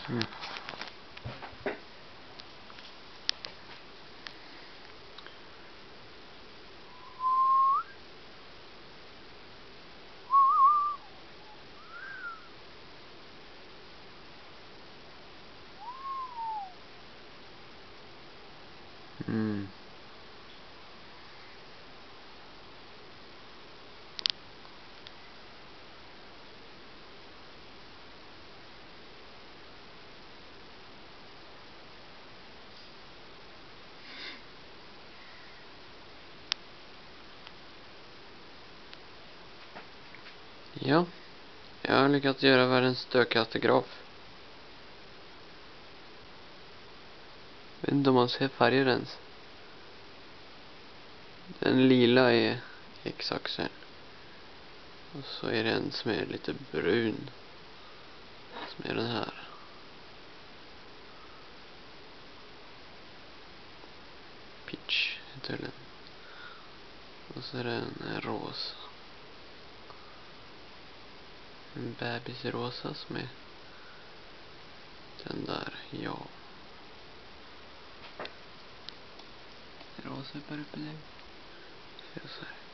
Mm. Mm. Ja, jag har lyckats göra världens stökigaste graf. Vet inte om man ser färger ens. Den lila är x-axeln. Och så är det en som är lite brun. Som är den här. Pitch heter den. Och så är det en rosa. En bebisrosa som är den där, ja. Rosa är bara uppe nu. Så här.